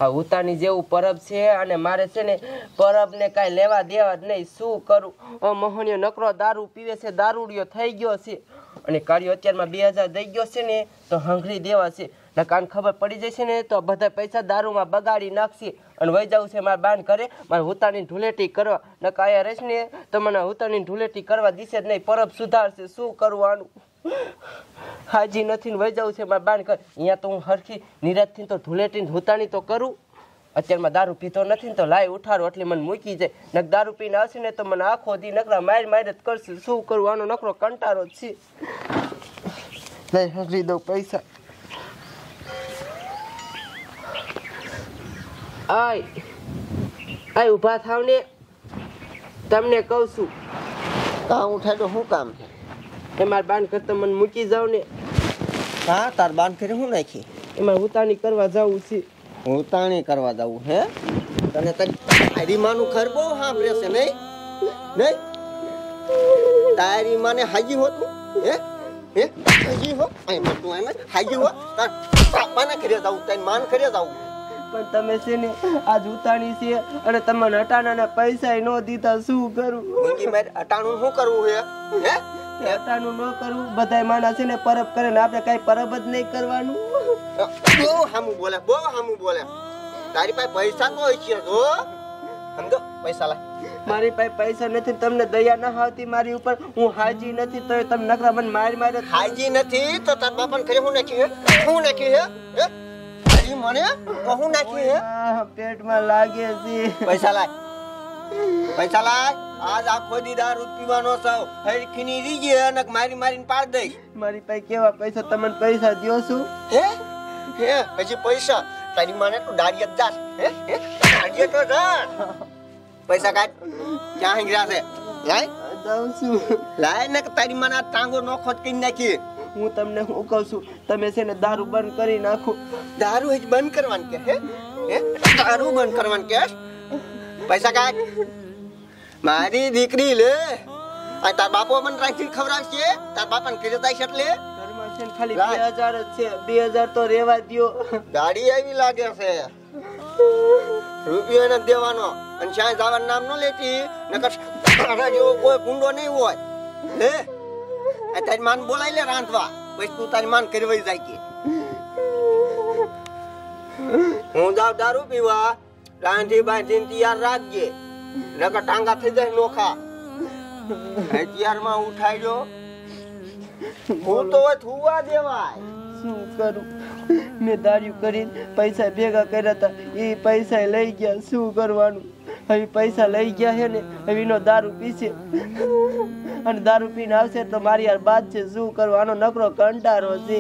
આ ઉતાની જેવું પરબ છે અને મારે છે ને પરબને કાંઈ લેવા દેવા જ નહીં. શું કરું? મોહનીયો નકરો દારૂ પીવે છે, દારૂડિયો થઈ ગયો છે અને કાળિયો અત્યારમાં 2000 દઈ ગયો છે ને તો હંગરી દેવા છે. ને કાન ખબર પડી જશે ને તો બધા પૈસા દારૂમાં બગાડી નાખશે અને વહી જવું છે મારા બાન કરે મારે ઉતાની ધૂળેટી કરવા. ને કાયા રહીશ ને તો મને ઉતાની ધૂળેટી કરવા દિશે જ નહીં. પરબ સુધારશે. શું કરવાનું? હાજી નથી ને વહી જવું છે મારા બાન કરે. અહીંયા તો હું હરખી નિરાજથી તો ધૂળેટી હુતાણી તો કરું. અત્યારમાં દારૂ પીતો નથી ને તો લાઈ ઉઠાડો એટલે મને મૂકી જાય. નક દારૂ પીને આવશે ને તો મને આખો દી નકરા માર જ કરશે. શું કરું? આનો નકરો કંટાળો જ છે. લઈ હંગરી દઉં પૈસા. આય ઊભા થાવ ને, તમને કહું છું. કામ ઉઠાય તો શું કામ છે? એ મારા બાન કરતા મને મૂકી જાવ ને. હા, તાર બાન કરી શું નાખી? એમાં ઉતાણી કરવા જવું છે. ઉતાણી કરવા જવું હે? તને તારી માનું ઘર બહુ સાંભળે છે નહીં? નહીં તારી માને હાજી હોતું હે? હે હાજી હો? અહીં તું એમ હાજી હો? તાર પાપાના ઘરે જવું, તારી માન ઘરે જવું. પણ તમે છે ને આજ ઉતાણી છે અને તમને અટાણાના પૈસા ન દીધા. શું કરું? અટાણું શું કરવું હે? હે અટાણું ન કરવું. બધા માણસ છે ને પરબ કરે ને આપણે કઈ પરબ જ નહીં કરવાનું. બહુ હામું બોલે, બહુ હામું બોલે. તારી પાસે પૈસા તો હોય છે જો સમજો. પૈસા લાય. મારી પાસે પૈસા નથી. તમને દયા ના આવતી મારી ઉપર? હું હાજી નથી તો તમે નકરા મને માર હાજી નથી તો તાર બાપાને ઘરે શું નાખ્યું હે? શું નાખ્યું હે? હાજી મને કહું નાખ્યું હે? પેટમાં લાગે છે. પૈસા લાય, પૈસા લાય. આજ આખો દી દારૂ પીવાનો છો. હરખીની રીજે અને મારીને પાડ દઈ. મારી પાસે કેવા પૈસા? તમને પૈસા દ્યો છું? હે હે હજી પૈસા? તારી માને તો દાડિયત જાસ. હે હે દાડિયત તો જા. પૈસા કાઢ. ક્યાં હિંગરા છે? લાય દઉં છું. લાય ને તારી માને ટાંગો નોખો કરી નાખી. હું તમને હું કહું છું, તમે છે ને દારૂ બંધ કરી નાખો. દારૂ હજી બંધ કરવાનું કે? હે હે દારૂ બંધ કરવાનું કે? પૈસા કાઢ. મારી દીકરી લે. આ તાર બાપો મને રાખી ખવડાવશે? તાર બાપાને ઘરે જાય છે એટલે? ઘરમાં છે ને ખાલી 2000 જ છે. 2000 તો રેવા દ્યો. ગાડી આવી લાગે છે. રૂપિયો એને દેવાનો અને ક્યાંય જવાનું નામ ન લેતી. નકર તારા જેવો કોઈ કુંડો નહીં હોય. હે આ તારી માન બોલાવી લે રાંધવા. પછી તું તારી માન કરી વઈ જાય કે હું જાવ દારૂ પીવા. રાંધી બાંધીને તૈયાર રાખજે. નકર ટાંગા થઈ જાય નોખા. અત્યારમાં ઉઠાડ્યો હું તો થુવા દેવાય. શું કરું? મેં દારૂ કરી પૈસા ભેગા કર્યા હતા. એ પૈસા લઈ ગયા. શું કરવાનું? હવે પૈસા લઈ ગયા છે ને હવે એનો દારૂ પીશે અને દારૂ પીને આવશે તો મારી યાર બાદ છે. શું કરવાનો? નકરો કંટાળો છે.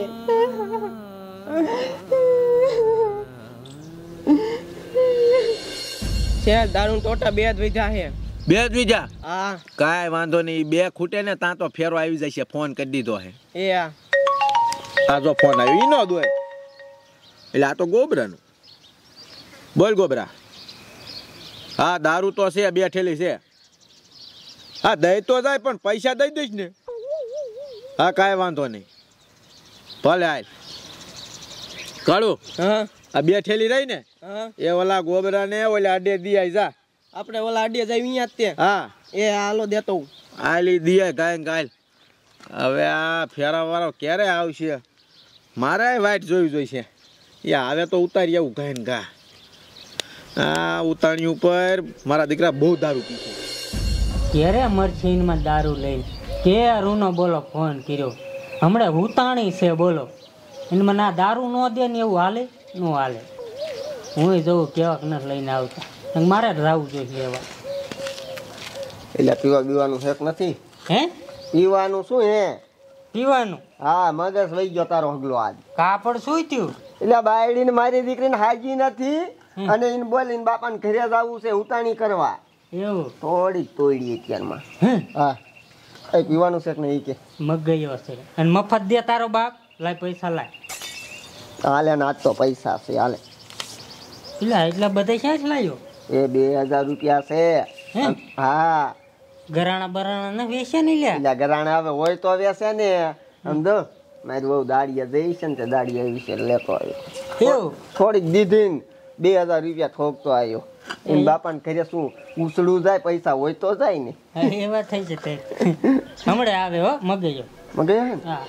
દારૂ ટોટા 2 જ વીઘા છે. 2 જ વીઘા? હા. કાંઈ વાંધો નહીં. 2 ખૂટે ને ત્યાં તો ફેરો આવી જાય છે. ફોન કરી દીધો છે. આ જો ફોન આવ્યો. ઈ નો દોય એટલે આ તો ગોબરાનું. બોલ ગોબરા. હા દારૂ તો છે. 2 થેલી છે. હા દઈ તો જાય પણ પૈસા દઈ દઈશ ને. હા કાંઈ વાંધો નહીં. ભલે હાલ કાળું. હા આ 2 થેલી રહી ને એ ઓલા ગોબરા ને ઓલા આડે દિયા જા. આપણે ઓલા આડિયા જાય અહીંયા જ તે. હા એ હાલો દેતો હું. આલી દિયા ગાય. હવે આ ફેરા વાળો ક્યારે આવશે? મારે વાઈટ જોઈ છે. એ આવે તો ઉતારી આવું ગાય ને ગા. આ ઉતાણી ઉપર મારા દીકરા બહુ દારૂ પી છે. ક્યારે મરચીનમાં દારૂ લઈ કે રૂનો બોલો ફોન કર્યો. હમણાં ઉતાણી છે બોલો. એને મને આ દારૂ ન દે ને એવું હાલે ન હાલે. હું જવું કેવાક ન લઈને આવતા. મારે જ રાવું જોઈએ લેવા. એટલે પીવા બીવાનું હેક નથી. હે પીવાનું શું હે? પીવાનું? હા મગજ વહી ગયો તારો હગલો આજ. કાપડ શું થયું? એટલે બાયડી ને મારી દીકરીને હાજી નથી અને એને બોલીને બાપાને ઘરે જવું છે ઉતાણી કરવા. એવું? થોડીક તોડી અત્યારમાં. હા એ પીવાનું છે કે નહીં કે મગ ગયો છે અને મફત દે તારો બાપ. લાય પૈસા લાય. હાલે ને આજ તો પૈસા છે હાલે. એટલા બધા ક્યાં જ લાયો? એ 2000 રૂપિયા છે. હા ગરાણા બરાણા ને વેચે નહીં લ્યા. એટલે ગરાણા હવે હોય તો વેચે ને. સમજો મારી બહુ દાડિયા જઈ છે ને તે દાડિયા વિશે લેતો આવ્યો. થોડીક દીધી 2000 રૂપિયા ઠોકતો આવ્યો એમ બાપાને ઘરે શું ઉસળું જાય પૈસા હોય તો જાય ને હા, એ વાત થઈ છે તે હમણાં આવે હો મગજો મગે હા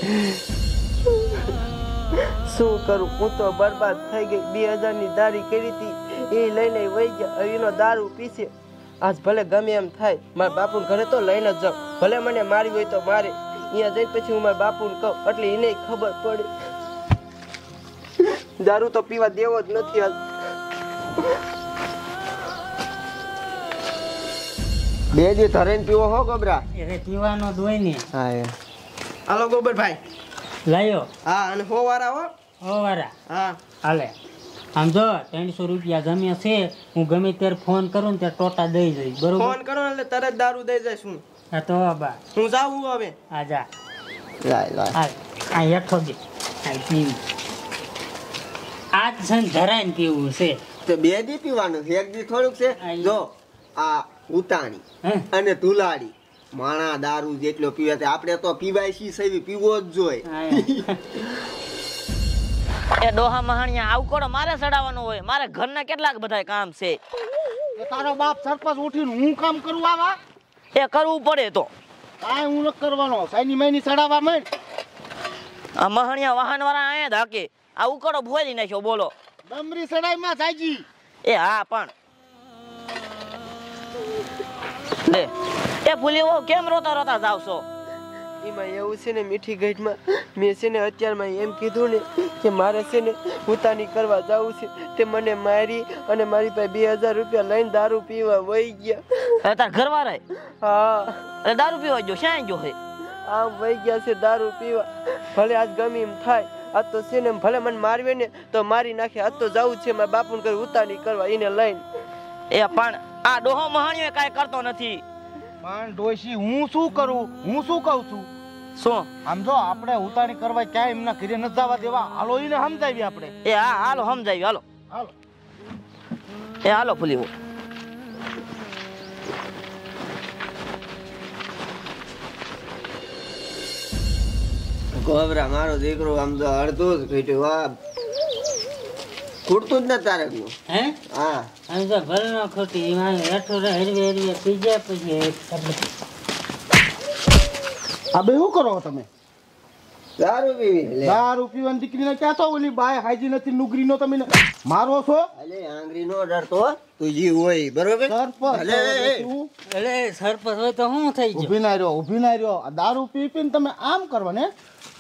શું કરું હું તો બરબાદ થઈ ગઈ 2000 ની દારી કરી હતી એ લઈને વહી ગયા હવે એનો દારૂ પીશે આજ ભલે ગમે એમ થાય મારા બાપુ ઘરે તો લઈને જ જાઉં ભલે મને મારી હોય તો મારે અહીંયા જઈને પછી હું મારા બાપુને કહું એટલે એને ખબર પડે દારૂ તો પીવા દેવો જ નથી આજ 2 દી ધરેન પીવો હો ગોબરા એ પીવાનો દોય ને હા હાલો ગોબરભાઈ લાયો હા અને હો વાળા હો ઓ વારા હા હાલે આમ જો 300 રૂપિયા ગમે છે હું ગમે ત્યારે ફોન કરું ને ત્યારે ટોટા દઈ જઈશ બરોબર ફોન કરો એટલે તરત દારૂ દઈ જઈશ હું હા તો બા હું જાઉં હવે આ જા લાય આ હેઠો દે આ પીવું આજ છે ને ધરાઈને પીવું છે તો 2 દી પીવાનું છે 1 દી થોડુંક છે જો આ ઉતાણી હે અને ધુલાડી માણા દારૂ જેટલો પીવે તે આપણે તો પીવાય સી સવી પીવો જ જોઈએ એ ડોહા મહાણિયા આવકોડો મારે ચડાવવાનો હોય મારે ઘરના કેટલાક બધા કામ છે તારો બાપ સરપંચ ઉઠીને હું કામ કરું આવા એ કરવું પડે તો કાંઈ હું ન કરવાનો સાઈની મહિની ચડાવવા માંડ આ મહાણિયા વાહન વાળા આયા ધાકે આ ઉકળો ભોલી નાખ્યો બોલો ડમરી ચડાઈમાં સાઈજી એ હા પણ લે એ ભૂલી હો કેમ રોતા રોતા જાવ છો એમાં એવું છે ને મીઠી ગઈટમાં મેં છે ને અત્યારમાં એમ કીધું ને કે મારે છે ને ઉતાની કરવા જવું છે તે મને મારી અને મારી પાસે 2000 રૂપિયા લઈને દારૂ પીવા વહી ગયા તાર ઘરવાળા હા એટલે દારૂ પીવા ગયો શ્યાં ગયો હે આમ વહી ગયા છે દારૂ પીવા ભલે આજ ગમે એમ થાય આજ તો છે ને ભલે મને મારવે ને તો મારી નાખે આજ તો જવું છે મારા બાપુને ઘરે ઉતાની કરવા એને લઈને એ પણ આ ડોહો મહાણિયો કાંઈ કરતો નથી પણ ડોશી હું શું કરું હું શું કહું છું શું આમ જો આપણે ઉતાણી કરવા ક્યાંય એમના ઘરે ન જવા દેવા હાલો એને સમજાવી આપણે એ હા હાલો સમજાવી હાલો હાલો એ હાલો ભૂલી હો ગોબરા મારો દીકરો આમ તો અડધું જ ઘટ્યું આ ખૂટતું જ ને તારકનું હે હા આમ તો ભલે ન ખોટી એમાં હેઠો હરવે પી જાય પછી આ બે શું કરો તમે દારૂ પીવી લે દારૂ પીવાની દીકરીને ક્યાં તો ઓલી બાય હાજી નથી નુગરીનો તમે મારો છો અલે આંગળી નો ડરતો તું જી હોય બરોબર સરપંચ અલે એટલે સરપંચ હોય તો શું થઈ ગયું ઊભી ના રહ્યો આ દારૂ પી પીને તમે આમ કરવા ને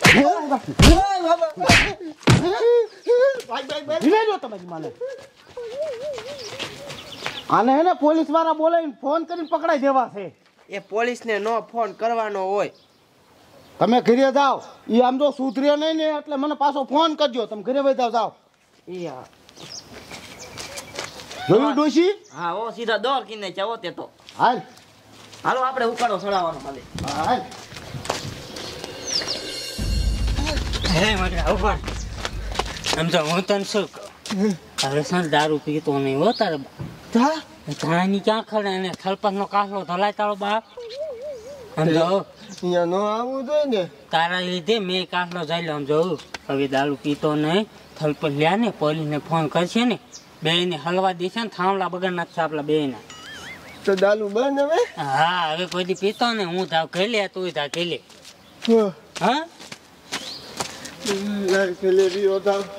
આને હે ને પોલીસ વાળા બોલાવીને ફોન કરીને પકડાઈ દેવા છે એ પોલીસને નો ફોન કરવાનો હોય તમે ઘરે જાઓ એ આમ જો સુધર્યો નહીં ને એટલે મને પાછો ફોન કરજો તમે ઘરે વહી જાઓ જોયું ડોશી હા ઓ સીધા દોર કિને ચાવો તે તો હાલ હાલો આપણે ઉકાળો ચડાવવાનો ખાલી હાલ હે મને ઉભા સમજો હું તને શું કહું હવે સાંજ દારૂ પીતો નહીં હો તારે ધાણી ક્યાં ખડે એને થલપતનો કાસલો ધલાય તારો બાપ સમજો અહીંયા નો આવવું જોઈએ ને તારા લીધે મેં કાસલો જાય સમજો હવે દારૂ પીતો નહીં થલપત લ્યા ને પોલીસને ફોન કરશે ને બેને હલવા દેશે ને થાંભલા બગડ નાખશે આપણા બેના તો દારૂ બંધ હવે હા હવે કોઈ દી પીતો ને હું ધાવ ખાઈ લે તું ધાવ ખાઈ લે હા ખેલે રહ્યો તાર